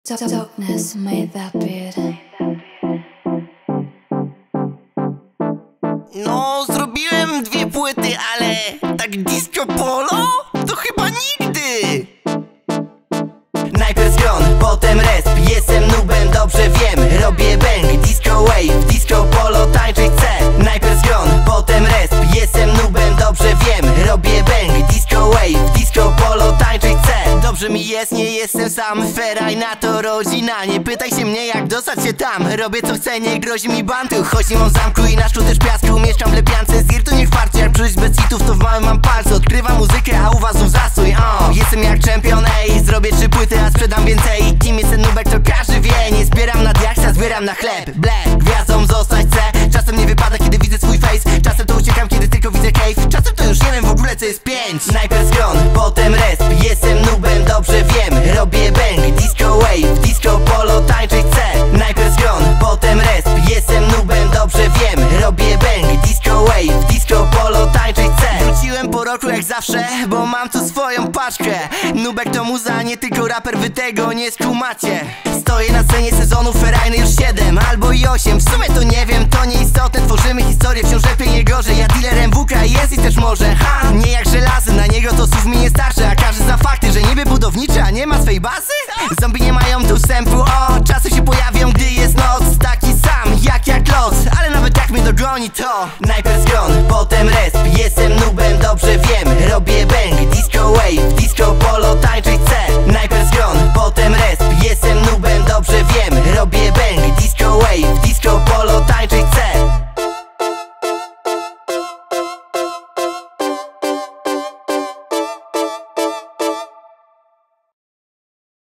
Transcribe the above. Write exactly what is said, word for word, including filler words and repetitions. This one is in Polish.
Darkness made that beat. No, zrobiłem dwie płyty, ale tak disco polo to chyba nigdy. Najpierw skron, potem resp, jestem nubem, dobrze wiem. Robię bang, disco wave, disco polo, tańczyć chcę. Najpierw skron, potem resp, jestem nubem, dobrze wiem. Robię bang, disco wave, disco polo, tańczyć chcę. Dobrze mi jest, nie jestem sam, feraj na to rodzina. Nie pytaj się mnie, jak dostać się tam. Robię co chcę, nie grozi mi bantu. Choć nie mam zamku i na też piasku. Mieszkam w Lepiance, z irtu niech farcie. Jak przyjść bez hitów, to w małym mam palce. Odkrywam muzykę, a u was znów zastój. oh. Jestem jak czempion, ej, zrobię trzy płyty, a sprzedam więcej. Kim jest ten nubek, to każdy wie. Nie zbieram na diaksa, zbieram na chleb. Ble, gwiazdą zostać chcę. Czasem nie wypada, kiedy widzę swój face. Czasem to uciekam, kiedy tylko widzę cave. Czasem to już nie wiem w ogóle, co jest pięć. Najpierw skron, potem resp, jestem nubem, dobrze wiem. Robię bang, disco wave, disco polo, tańczyć chcę. Najpierw skron, potem resp, jestem nubem, dobrze wiem. Robię bang, disco wave, disco polo, tańczyć chcę. Wróciłem po roku jak zawsze, bo mam tu swoją paczkę. Nubek to muza, nie tylko raper, wy tego nie skumacie. Stoję na scenie sezonu ferajny już siedem albo i osiem. W sumie to nie wiem, to nieistotne. Tworzymy historię, wciąż lepiej, nie gorzej. Ja dealerem W K jest i też może ha, nie jak żelazy, na niego to słów mi nie starczy. A każdy za fakty, że niby budowniczy, a nie ma swej bazy. Zombie nie mają tu wstępu, o, czasy się pojawią, gdy jest noc. Taki sam, jak jak los, ale nawet jak mnie dogoni to najpierw skron, potem resp, jestem nubem, dobrze wiem. Robię bang, disco wave, disco polo, tańczyć chcę. Najpierw